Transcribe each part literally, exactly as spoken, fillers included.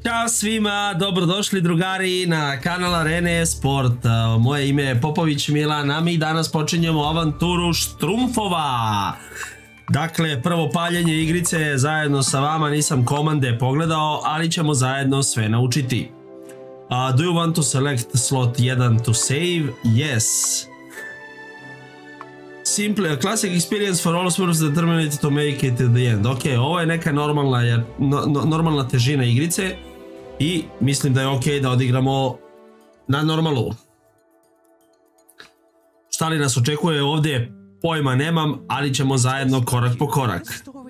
Ćao svima, dobrodošli drugari na kanal Arene Sport. Moje ime je Popović Milan, a mi danas počinjemo avanturu Štrumfova. Dakle, prvo paljenje igrice zajedno sa vama, nisam komande pogledao, ali ćemo zajedno sve naučiti. Uh, do you want to select slot one to save? Yes. Simple, a classic experience for all Smurfs determined to make it to the end. Ok, ovo je neka normalna, no, no, normalna težina igrice i mislim da je ok da odigramo na normalu. Šta li nas očekuje ovdje? Pojma nemam, ali ćemo zajedno korak po korak.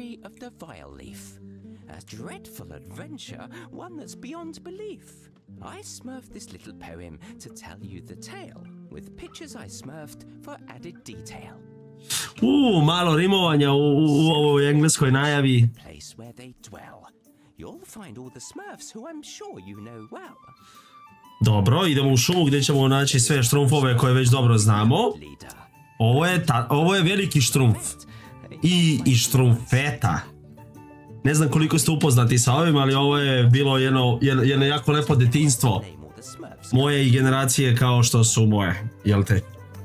I smurfed this little poem to tell you the tale, with pictures I smurfed for added detail. Uuu, malo rimovanja u, u, u ovoj engleskoj najavi. Place where they dwell. You'll find all the smurfs who I'm sure you know well. Dobro, idemo u šumu gdje ćemo naći sve štrumfove koje već dobro znamo. Ovo je, ta, ovo je veliki štrumf. I, i štrumfeta. Ne znam koliko ste upoznati sa ovim, ali ovo je bilo jedno, jedno, jedno jako lepo detinjstvo moje i generacije kao što su moje, jel te?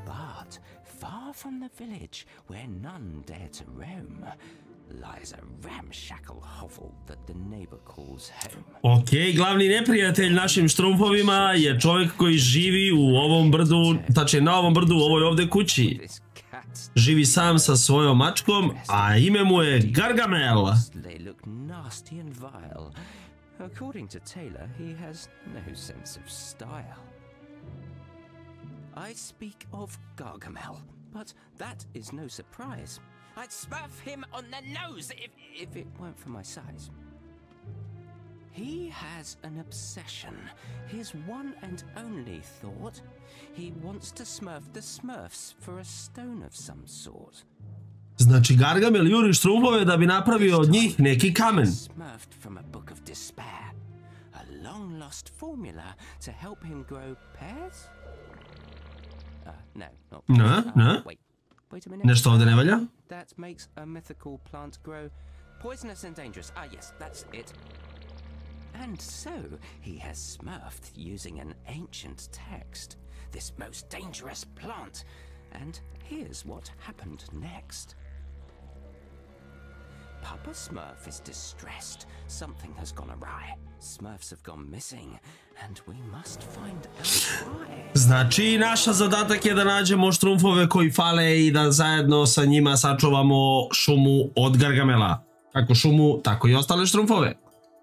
Ok, glavni neprijatelj našim štrumfovima je čovjek koji živi u ovom brdu, tačnije na ovom brdu u ovoj ovdje kući. Živi sam sa svojom mačkom, a ime mu je Gargamel. According to Taylor, he has no sense of style. I speak of Gargamel, but that is no surprise. I'd smurf him on the nose if, if it weren't for my size. He has an obsession, his one and only thought. He wants to smurf the Smurfs for a stone of some sort. Znači Gargamel juri štrumfove da bi napravio od njih neki kamen. Smurfed from a book of despair, a long lost formula to help him grow pears? Uh, no, not Ne, pears. ne. Uh, wait, wait a minute. Nešto ovdje ne valja? That makes a mythical plant grow poisonous and dangerous. Ah, yes, that's it. And so he has smurfed using an ancient text, this most dangerous plant. And here's what happened next. Papa Smurf is distressed. Something has gone awry. Smurfs have gone missing, and we must find out why. Znači, naša zadatak je da nađemo štrumfove koji fale i da zajedno sa njima sačuvamo šumu od Gargamela. Kako šumu, tako i ostale štrumfove.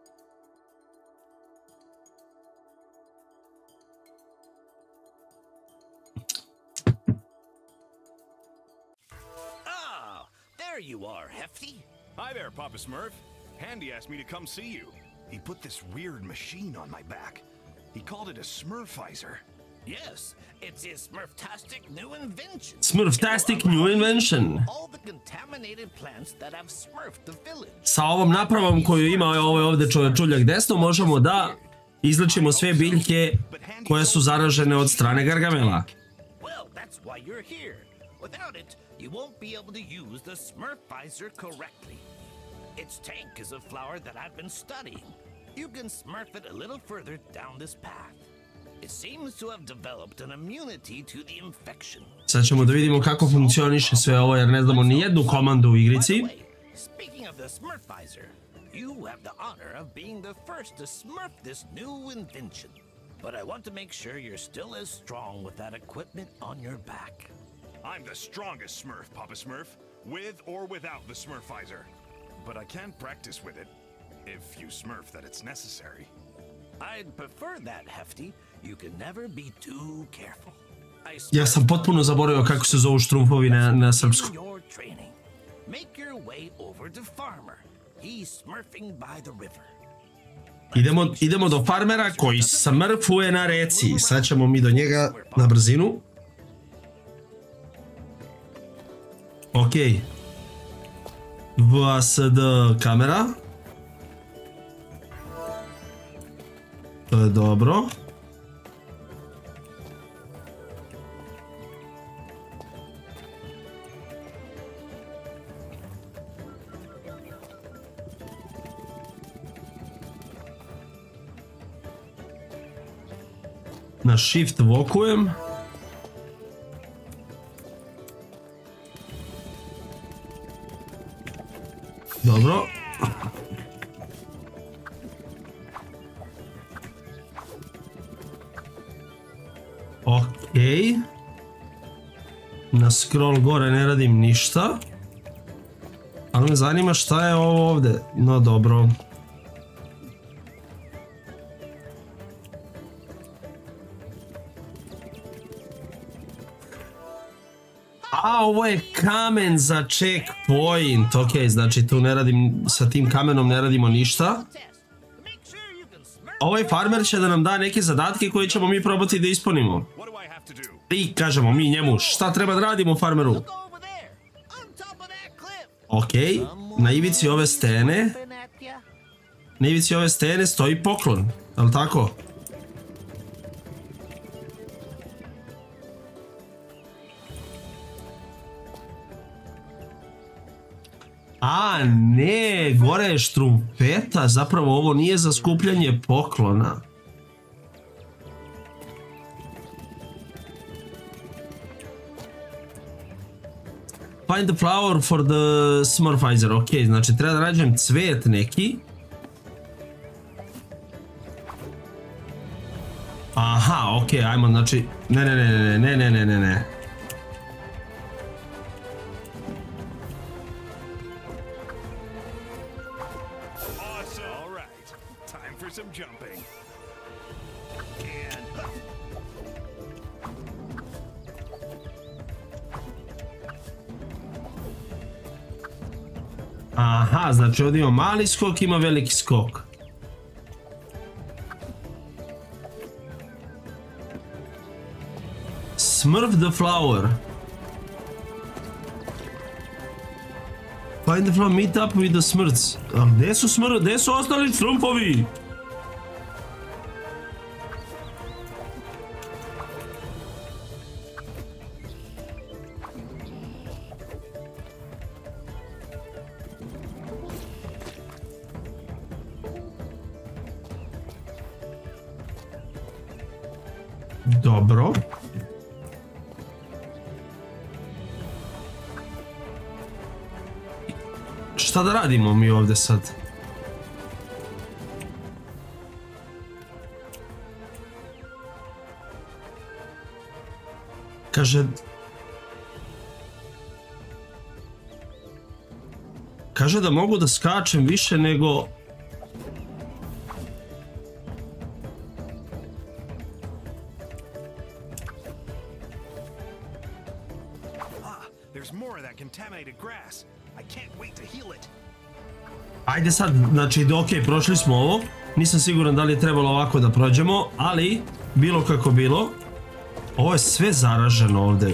Ah, there you are, Hefty. Hi there, Papa Smurf. Handy asked me to come see you. He put this weird machine on my back. He called it a Smurfizer. Yes, it's his Smurftastic new invention. Smurftastic new invention. All the contaminated plants that have smurfed the village. Sa ovom napravom koju ima ovaj ovdje čovječuljak desno možemo da izlečimo sve biljke koje su zaražene od strane Gargamela. Well, that's why you're here. Without it, you won't be able to use the Smurfizer correctly. Its tank is a flower that I've been studying. You can smurf it a little further down this path. It seems to have developed an immunity to the infection. Sad ćemo da vidimo kako funkcioniše sve ovo jer ne znamo ni jednu komandu u igrici. Speaking of the Smurfizer, you have the honor of being the first to smurf this new invention. But I want to make sure you're still as strong with that equipment on your back. I'm the strongest Smurf, Papa Smurf, with or without the Smurfizer. But I can't practice with it, if you smurf that it's necessary. I'd prefer that, Hefty. You can never be too careful. Ja sam potpuno zaboravio kako se zovu štrumfovi na, na srpsku. Make your way over to Farmer. He's smurfing by the river. Idemo, idemo do farmera koji smrfuje na reci. Sad ćemo mi do njega na brzinu. Ok. V S D kamera. To je dobro. Na shift vokujem. Dobro. Okej. Na scroll gore ne radim ništa. Ali me zanima šta je ovo ovdje. No dobro. A, ovo je kamen za checkpoint. Ok, znači tu ne radim, sa tim kamenom ne radimo ništa. Ovaj farmer će da nam da neke zadatke koje ćemo mi probati da ispunimo. I kažemo mi njemu šta treba da radimo farmeru. Ok, na ivici ove stene, na ivici ove stene stoji poklon, je li tako? A ne, gore je štrumpeta, zapravo ovo nije za skupljanje poklona. Find the flower for the Smurfizer, ok, znači treba da nađem cvet neki. Aha, ok, ajmo, znači, ne, ne, ne, ne, ne, ne, ne, ne. Aha, znači ovdje ima mali skok, ima veliki skok. Smurf the flower. Find the flower, meet up with the smurfs. A gdje su smrf, gdje su ostali strumpovi? Dobro. Šta da radimo mi ovdje sad? Kaže... Kaže da mogu da skačem više nego... Ajde sad, znači, ok, prošli smo ovo. Nisam siguran da li je trebalo ovako da prođemo, ali bilo kako bilo. Ovo je sve zaraženo ovdje.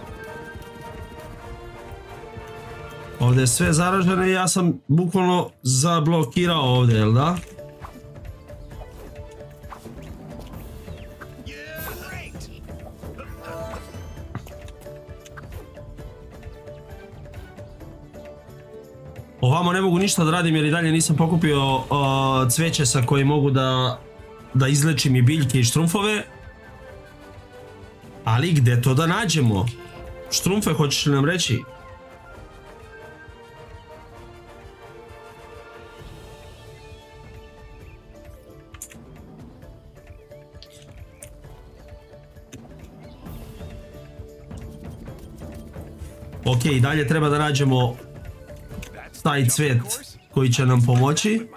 Ovdje je sve zaraženo i ja sam bukvalno zablokirao ovdje, jel da? Ovamo ne mogu ništa da radim jer i dalje nisam pokupio uh, cveće sa koje mogu da, da izlečim i biljke i štrumfove. Ali gdje to da nađemo? Štrumfe, hoćeš li nam reći? Ok, i dalje treba da nađemo taj cvet koji će nam pomoći.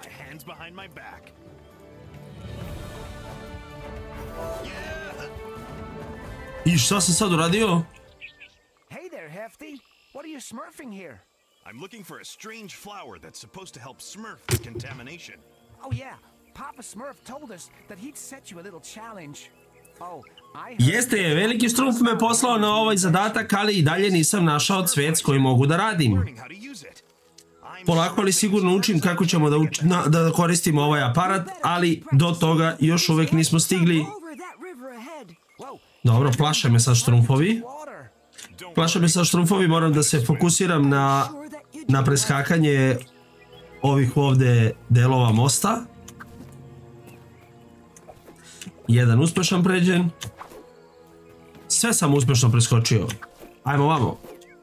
I šta sam sad uradio? Hey there, Hefty. What are you smurfing here? I'm looking for a strange flower that's supposed to help smurf the contamination. Oh yeah, Papa Smurf told us that he'd set you a little challenge. Oh, I Jeste, veliki štrumf me poslao na ovaj zadatak, ali i dalje nisam našao cvet s kojim mogu da radim. Polako ali sigurno učim kako ćemo da, uč na, da koristimo ovaj aparat, ali do toga još uvijek nismo stigli. Dobro, plaše me sad štrumfovi. Plaše me sad štrumfovi, moram da se fokusiram na, na preskakanje ovih ovdje delova mosta. Jedan uspešan pređen. Sve sam uspešno preskočio. Ajmo vamo.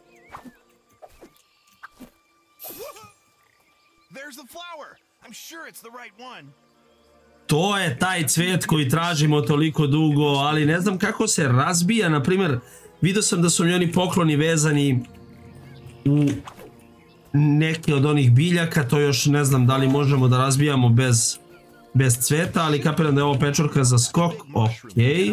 To je taj cvet koji tražimo toliko dugo, ali ne znam kako se razbija. Na primjer, vidio sam da su mi oni pokloni vezani u neke od onih biljaka, to još ne znam da li možemo da razbijamo bez, bez cveta, ali kapiram da je ovo pečurka za skok, okej.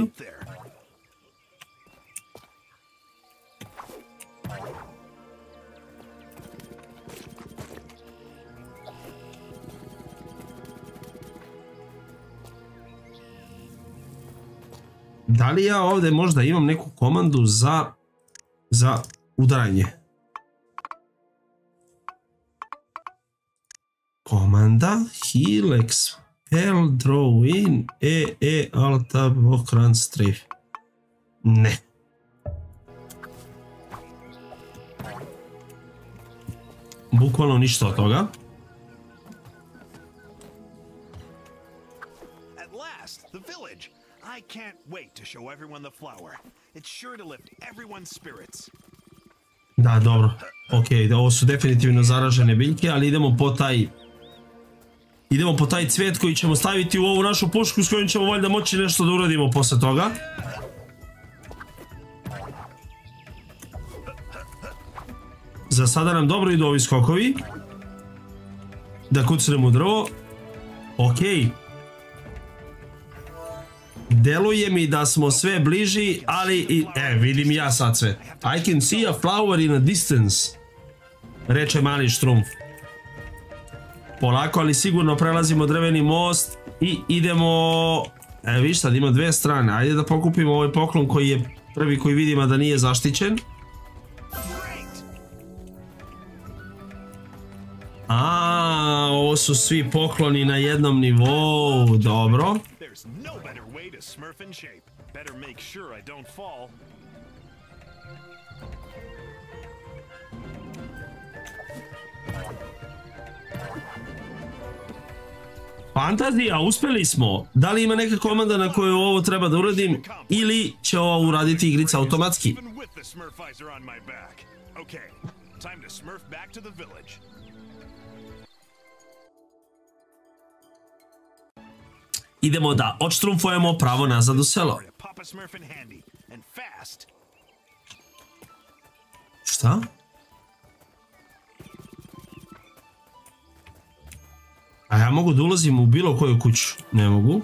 Da li ja ovdje možda imam neku komandu za, za udaranje? Komanda heal, expel, draw in, e, e, alt, tab, walk, run, strafe. Ne. Bukvalno ništa od toga. At last, the village. I can't wait to show everyone the flower. It's sure to lift everyone's spirits. Da, dobro. Ok, ovo su definitivno zaražene biljke, ali idemo po taj... Idemo po taj cvet koji ćemo staviti u ovu našu pušku s kojom ćemo valjda moći nešto da uradimo posle toga. Za sada nam dobro idu ovi skokovi. Da kucnemo u drvo. Okej. Deluje mi da smo sve bliži, ali... E, vidim ja sad sve. I can see a flower in a distance. Reče mali štrumf. Polako, ali sigurno prelazimo drveni most i idemo... E, viš sad, ima dve strane. Ajde da pokupimo ovaj poklon koji je prvi koji vidimo da nije zaštićen. A, ovo su svi pokloni na jednom nivou, dobro. Fantazija, uspjeli smo. Da li ima neka komanda na kojoj ovo treba da uradim ili će ovo uraditi igrica automatski? Idemo da odštrumfujemo pravo nazad u selo. Šta? A ja mogu da ulazim u bilo koju kuću? Ne mogu.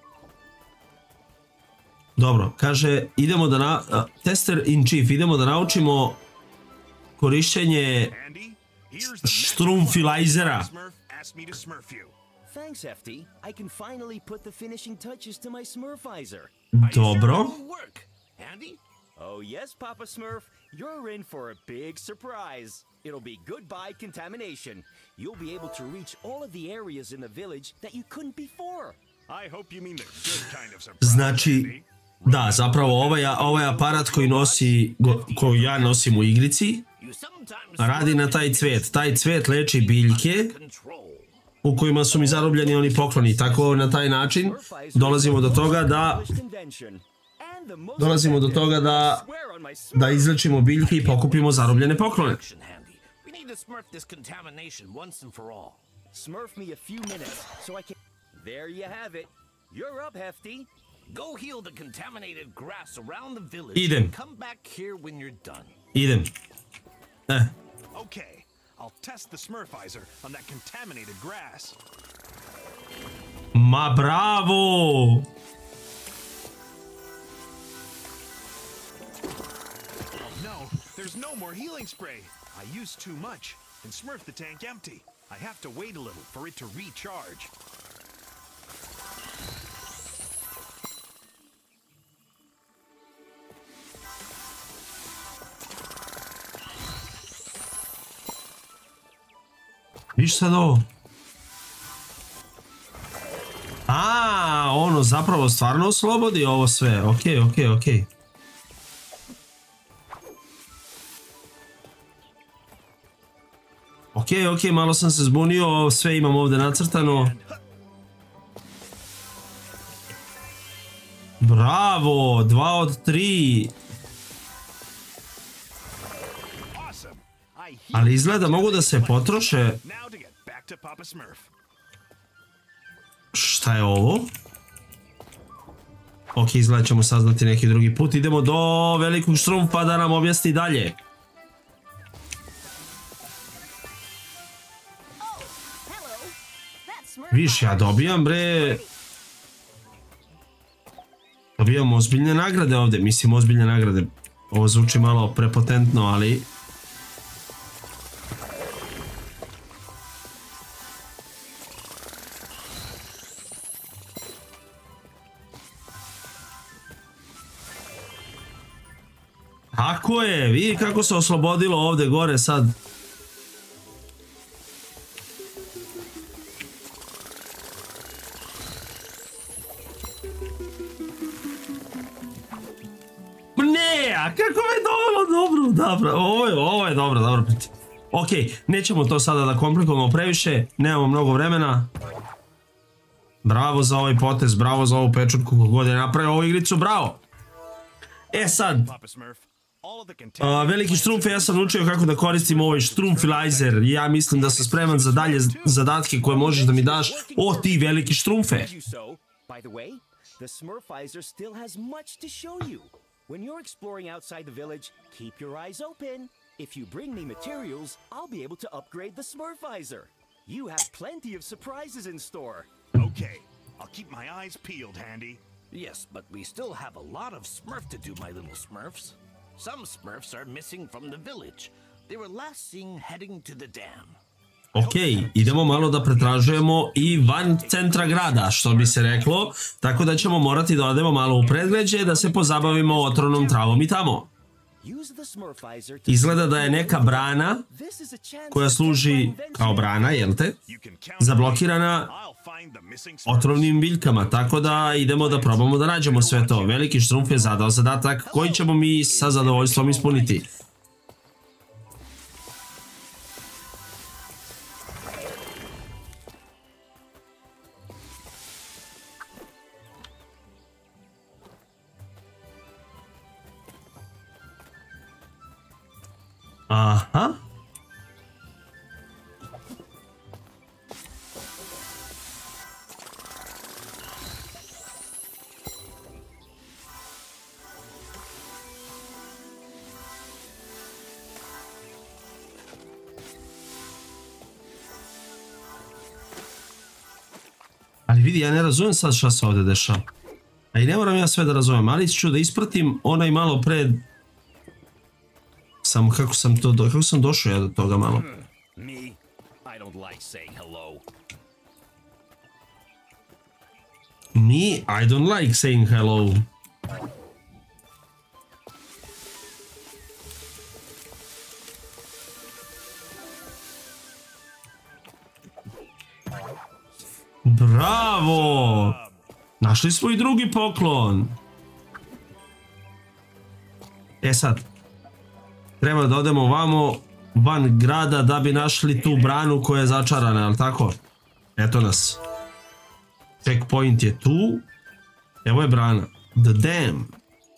Dobro, kaže, idemo da na... Uh, tester in chief, idemo da naučimo korišćenje štrumfilajzera. Thanks, Hefty. I can finally put the finishing touches to my Smurfizer. Dobro. Andy? Oh yes, Papa Smurf. You're in for a big surprise. It'll be goodbye contamination. You'll be able to reach all of the areas in the village that you couldn't before. I hope you mean the good kind of surprise. Znači, da, zapravo ovaj, ovaj aparat koji nosi, koji ja nosim u igrici, radi na taj cvet. Taj cvet leči biljke u kojima su mi zarobljeni oni pokloni. Tako na taj način dolazimo do toga da dolazimo do toga da da izlečimo biljke i pokupimo zarobljene poklone. Smurf me a few minutes so I can... There you have it. You're up, Hefty. Go heal the contaminated grass around the village. Idem. Come back here when you're done. Idem. Eh. Okay. I'll test the Smurfizer on that contaminated grass. Ma bravo! Oh no, there's no more healing spray. I used too much and Smurf the tank empty. I have to wait a little for it to recharge. Viš sad ovo? A, ono zapravo stvarno oslobodi ovo sve. Ok, ok, ok. Ok, ok, malo sam se zbunio, sve imam ovdje nacrtano. Bravo, dva od tri. Ali izgleda mogu da se potroše. Šta je ovo? Ok, izgleda ćemo saznati neki drugi put. Idemo do velikog štrumfa da nam objasni dalje. Viš, ja dobijam bre... Dobijam ozbiljne nagrade ovdje, mislim ozbiljne nagrade. Ovo zvuči malo prepotentno, ali... Tako je, vidi kako se oslobodilo ovdje gore sad. Ne, a kako je dovelo dobro, dobro, ovo je, ovo je dobro, dobro. Ok, nećemo to sada da komplikujemo previše, nemamo mnogo vremena. Bravo za ovaj potez, bravo za ovu pečurku kako god je napravio ovu igricu, bravo. E sad, uh, veliki štrumfe, ja sam naučio kako da koristim ovaj štrumfilizer. Ja mislim da sam spreman za dalje zadatke koje možeš da mi daš. O, ti veliki štrumfe. The Smurfizer still has much to show you. When you're exploring outside the village, keep your eyes open. If you bring me materials, I'll be able to upgrade the Smurfizer. You have plenty of surprises in store. Okay, I'll keep my eyes peeled, Handy. Yes, but we still have a lot of Smurf to do, my little Smurfs. Some Smurfs are missing from the village. They were last seen heading to the dam. Ok, idemo malo da pretražujemo i van centra grada, što bi se reklo, tako da ćemo morati da odemo malo u predgrađe da se pozabavimo otrovnom travom i tamo. Izgleda da je neka brana koja služi kao brana, jel te, zablokirana otrovnim biljkama, tako da idemo da probamo da nađemo sve to. Veliki štrumf je zadao zadatak koji ćemo mi sa zadovoljstvom ispuniti. Aha. Ali vidi, ja ne razumijem sad šta se ovdje dešava. A i ne moram ja sve da razumijem, ali ću da ispratim onaj malo pred... Samo kako sam to, kako sam došao ja do toga malo. Me, I don't like saying hello. Me, I don't like saying hello. Bravo! Našli smo i drugi poklon. E sad, treba da odemo vamo van grada da bi našli tu branu koja je začarana, ali tako? Eto nas. Checkpoint je tu. Evo je brana. The Dam.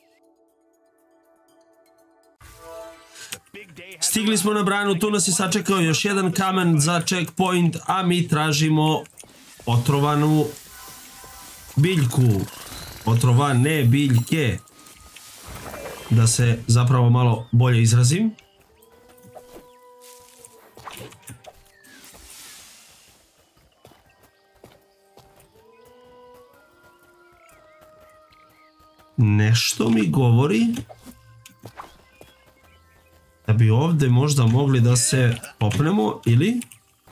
Stigli smo na branu, tu nas je sačekao još jedan kamen za checkpoint, a mi tražimo otrovanu biljku. Otrovane biljke. Da se zapravo malo bolje izrazim. Nešto mi govori da bi ovdje možda mogli da se popnemo ili...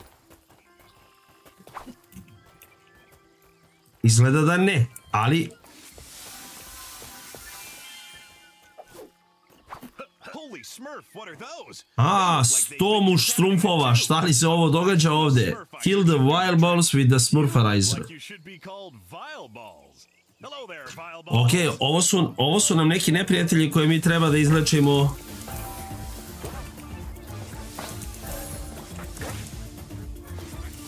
Izgleda da ne, ali... A, sto muš štrumfova, šta li se ovo događa ovdje? Kill the wild balls with the smurferizer. Ok, ovo su, ovo su nam neki neprijatelji koje mi treba da izlečimo.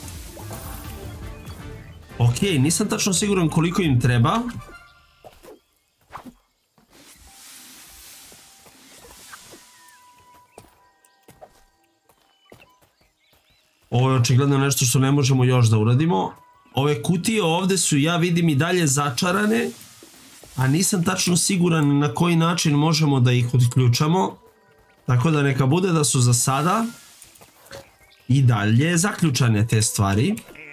Ok, nisam tačno siguran koliko im treba. očigledno nešto što ne možemo još da uradimo. Ove kutije ovde su, ja vidim, i dalje začarane, a nisam tačno siguran na koji način možemo da ih odključamo. Tako da neka bude da su za sada i dalje zaključane te stvari.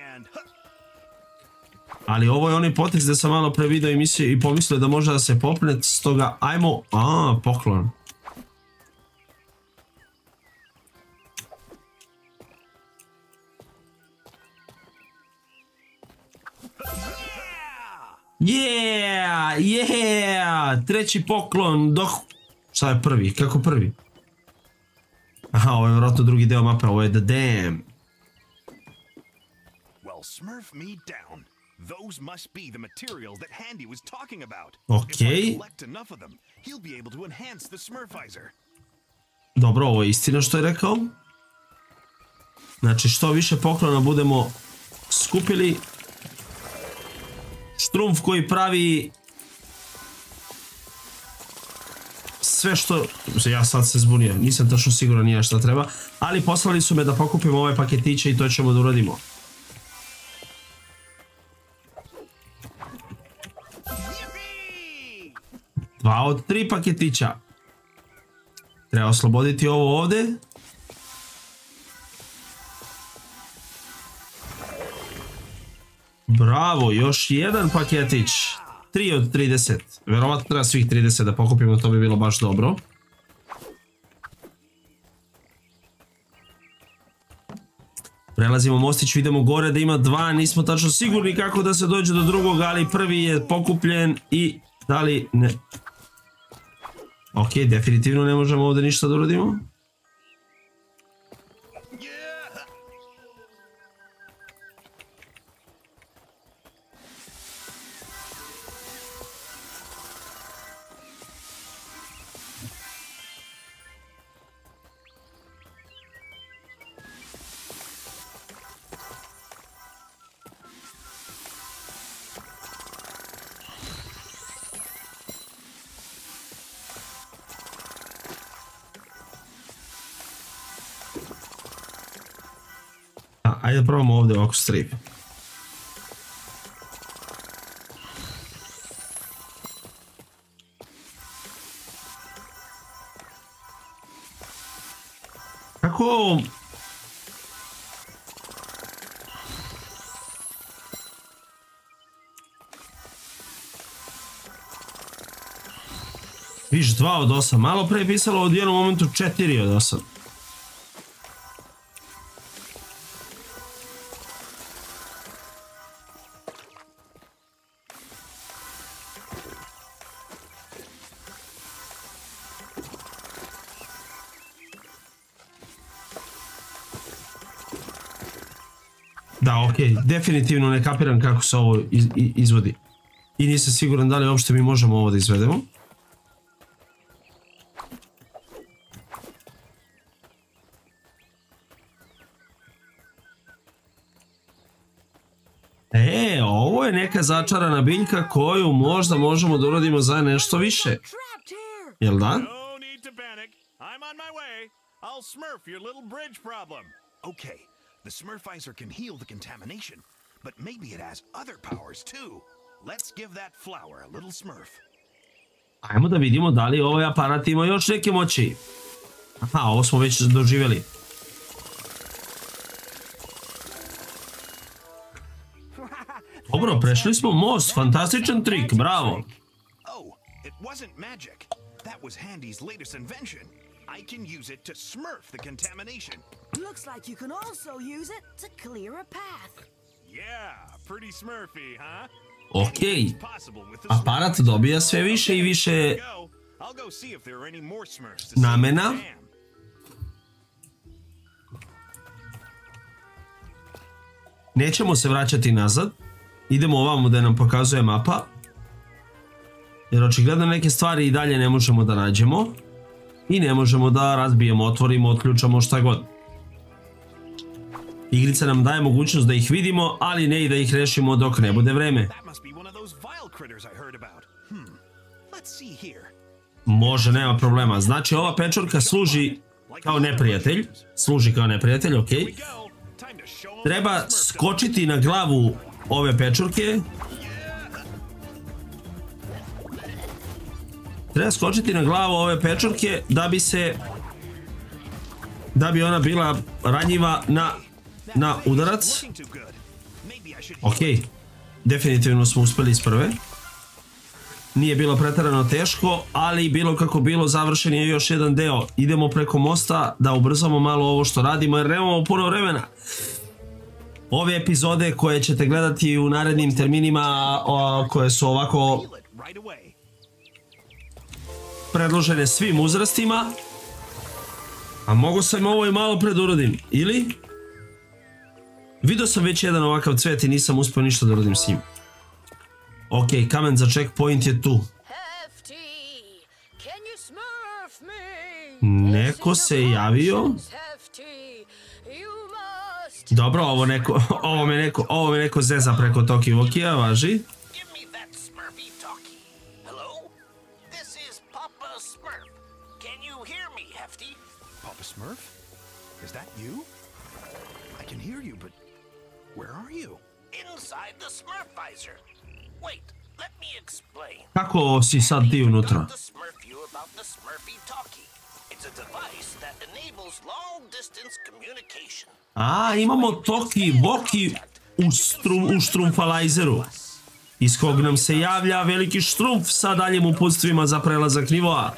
Ali ovo je onaj potez gde sam malo pre video i, mislio, i pomislio da može da se popne, stoga ajmo... A, poklon. Yeah, yeah, treći poklon, dok... Šta je prvi? Kako prvi? Aha, ovo je vjerojatno drugi deo mape, ovo je The Dam. Well, smurf me down. Those must be the materials that Handy was talking about. Okay. If I collect enough of them, he'll be able to enhance the Smurfizer. Dobro, ovo je istina što je rekao. Znači, što više poklona budemo skupili, Štrumpf koji pravi sve što... Ja sad se zbunio, nisam tačno siguran nije šta treba, ali poslali su me da pokupimo ove paketiće i to ćemo da uradimo. Dva od tri paketića. Treba osloboditi ovo ovde. Bravo, još jedan paketić. tri od trideset. Verovatno treba svih trideset da pokupimo, to bi bilo baš dobro. Prelazimo mostić, idemo gore da ima dva, nismo tačno sigurni kako da se dođe do drugog, ali prvi je pokupljen i da li ne... Ok, definitivno ne možemo ovdje ništa da uradimo. Ajde da probamo ovdje ovako strip. Kako... Viš, dva od osam. Malo pre je pisalo od jednom momentu četiri od osam. Da, okej, definitivno ne kapiram kako se ovo iz, izvodi. I nisam siguran da li uopšte mi možemo ovo da izvedemo. E, ovo je neka začarana biljka koju možda možemo da uradimo za nešto više. Jel da? No need to panic. I'm on my way. I'll smurf your little bridge problem. Okay, the Smurfizer can heal the contamination, but maybe it has other powers too. Let's give that flower a little smurf. Ajmo da vidimo da li ovaj aparat ima još neke moći. Aha, ovo smo već doživjeli. Dobro, prešli smo most, fantastičan trik, bravo. Oh, it wasn't magic. That was Handy's latest invention. I can use it to smurf the contamination. Looks like you can also use it to clear a path. Yeah, pretty smurfy, huh? Okej, aparat dobija sve više i više namena. Nećemo se vraćati nazad. Idemo ovamo da nam pokazuje mapa. Jer očigledno neke stvari i dalje ne možemo da nađemo. I ne možemo da razbijemo, otvorimo, otključamo šta god. Igrica nam daje mogućnost da ih vidimo, ali ne i da ih rešimo dok ne bude vreme. Može, nema problema. Znači ova pečurka služi kao neprijatelj. Služi kao neprijatelj, okej. treba skočiti na glavu ove pečurke. Treba skočiti na glavu ove pečurke da bi se... Da bi ona bila ranjiva na, na udarac. Ok, definitivno smo uspeli iz prve. Nije bilo pretarano teško, ali bilo kako bilo, završen je još jedan deo. Idemo preko mosta da ubrzamo malo ovo što radimo jer nemamo puno vremena. Ove epizode koje ćete gledati u narednim terminima, o, koje su ovako predložene svim uzrastima. A mogu sam ovo i malo pred uradim, ili? Vidio sam već jedan ovakav cvet i nisam uspio ništa da uradim s njim. Ok, kamen za checkpoint je tu. Neko se javio. Dobro, ovo neko, ovo me neko, ovo me neko zeza preko Toki Vokija, važi. Smurf? Is that you? I can hear you, but where are you? Inside the Smurfizer. Wait, let me explain. Kako si sad ti unutra? To smurf you about the Smurfy Talkie. It's a device that enables long distance communication. A, imamo Toki Voki u, strum, u Štrumfalajzeru, iz kog nam se javlja veliki štrumf sa daljim uputstvima za prelazak nivoa.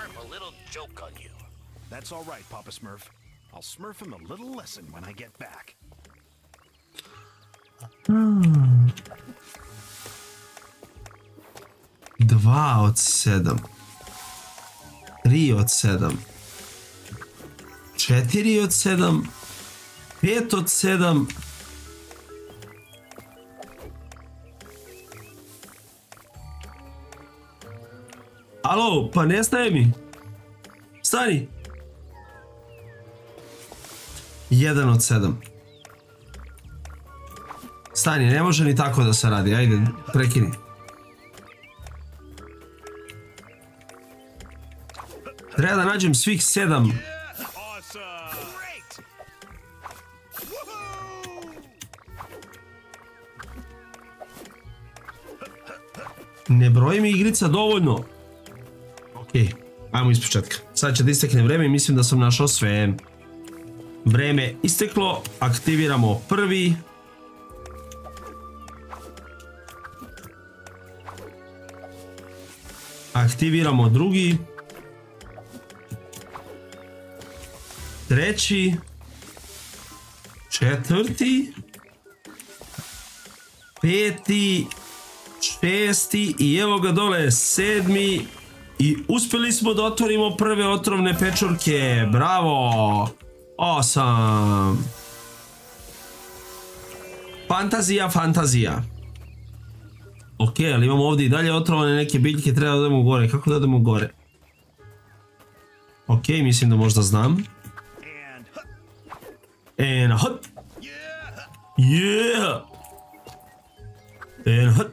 That's all right, Papa Smurf. I'll smurf him a little lesson when I get back. Hmm. Dva od sedam. Tri od sedam. Četiri od sedam. Pet od sedam. Alo, pa nestaje mi. Stani. Jedan od sedam. Stani, ne može ni tako da se radi. Ajde, prekini. Treba da nađem svih sedam. Ne broji mi igrica dovoljno. Ok, ajmo iz početka. Sad će da istekne vreme i mislim da sam našao sve. Vreme isteklo, aktiviramo prvi. Aktiviramo drugi. Treći. Četvrti. Peti. Šesti i evo ga dole sedmi. I uspjeli smo da otvorimo prve otrovne pečurke. Bravo! Awesome! Fantazija, fantazija. Ok, ali imamo ovdje i dalje otrovane neke biljke, treba da odemo gore. Kako da odemo gore? Ok, mislim da možda znam. And hut! Yeah! And hut!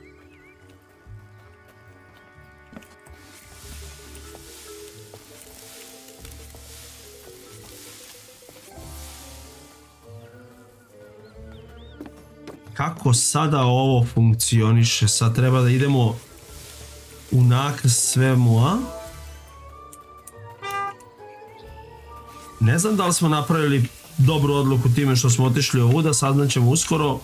Kako sada ovo funkcioniše? Sad treba da idemo u nakres svemu, a? Ne znam da li smo napravili dobru odluku time što smo otišli ovuda, saznaćemo uskoro.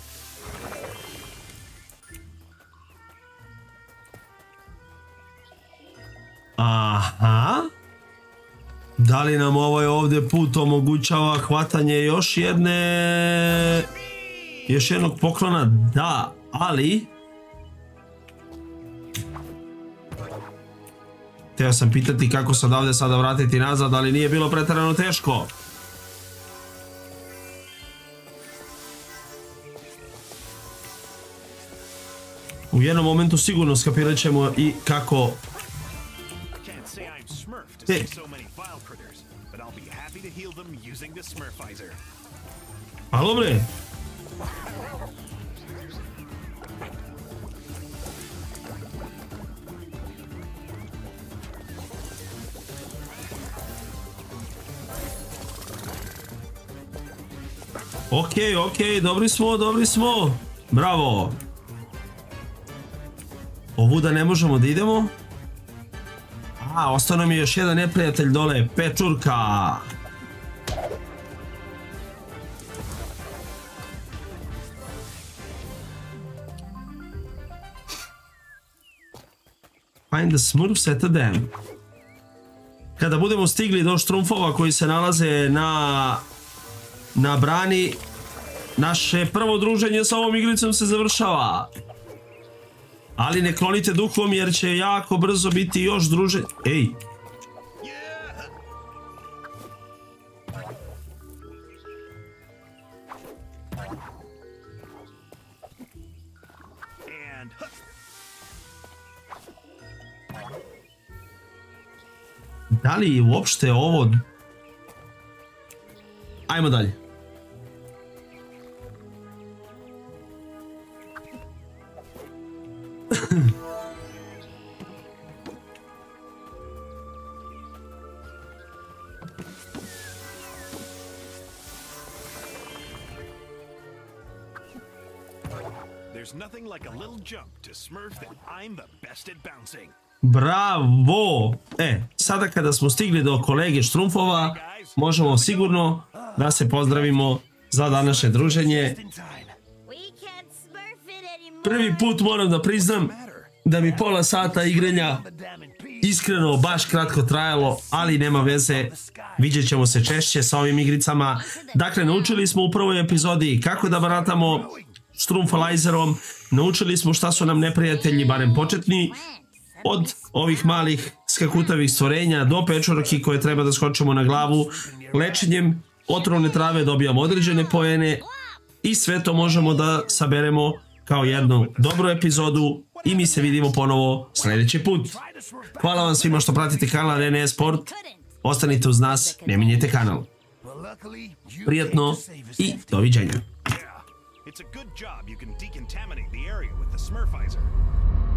Aha. Da li nam ovaj ovdje put omogućava hvatanje još jedne... Još jednog poklona? Da, ali... Htio sam pitati kako se odavde sada vratiti nazad, ali nije bilo pretjerano teško. U jednom momentu sigurno skapirat ćemo i kako... E. Alo bre! Ok, ok, dobri smo, dobri smo. Bravo. Ovuda ne možemo da idemo. A, ostao nam je još jedan neprijatelj dole, Pečurka. Find the Smurfs at the dam. Kada budemo stigli do štrumfova koji se nalaze na, na brani, naše prvo druženje sa ovom igricom se završava. Ali ne klonite duhom jer će jako brzo biti još druženje. Ej! Da li uopšte ovo... Ajmo dalje. There's nothing like a little jump to Smurf that I'm the best at bouncing. Bravo! E, sada kada smo stigli do kolege Štrumfova, možemo sigurno da se pozdravimo za današnje druženje. Prvi put moram da priznam da mi pola sata igrenja iskreno baš kratko trajalo, ali nema veze, vidjet ćemo se češće sa ovim igricama. Dakle, naučili smo u prvoj epizodi kako da baratamo štrumfalajzerom, naučili smo šta su nam neprijatelji, barem početni, od ovih malih skakutavih stvorenja do pečurki koje treba da skočimo na glavu. Lečenjem otrovne trave dobijamo određene poene i sve to možemo da saberemo kao jednu dobru epizodu i mi se vidimo ponovo sljedeći put. Hvala vam svima što pratite kanal Arena eSport. Ostanite uz nas, ne mijenjajte kanal. Prijatno i doviđenja. It's a good job you can decontaminate the area with the Smurfizer.